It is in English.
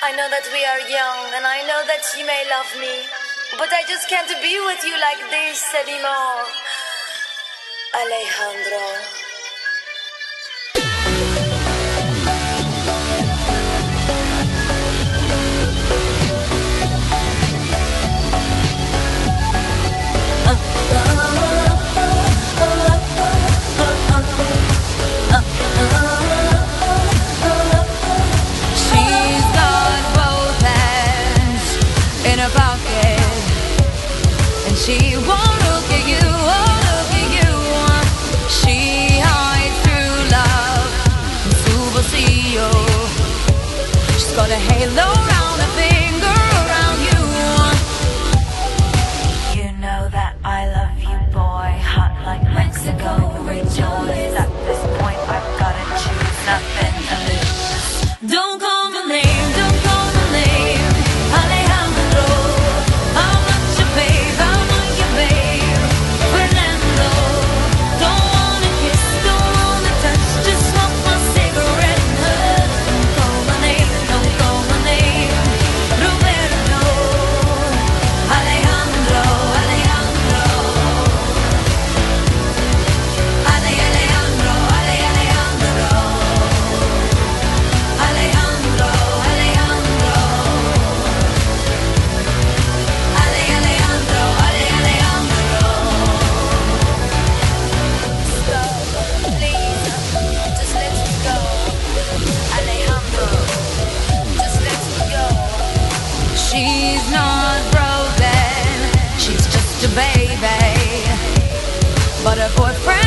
I know that we are young, and I know that you may love me, but I just can't be with you like this anymore. Alejandro. She won't look at you, won't look at you. She hides through love in Subacio. She's got a halo around her finger, around you. You know that I love you, boy. Hot like Mexico, rejoice. At this point I've gotta choose, nothing to lose. Don't call my name, don't call my name, Alejandro. I'm not your babe, I'm not your babe, Fernando. Don't wanna kiss, don't wanna touch, just smoke my cigarette and hush. Don't call my name, don't call my name, Roberto. Alejandro, Alejandro, Alejandro, Alejandro, Alejandro, Alejandro, Alejandro, Alejandro. Stop, please, just let me go. Alejandro, just let me go. She's not broken, she's just a baby, but her boyfriend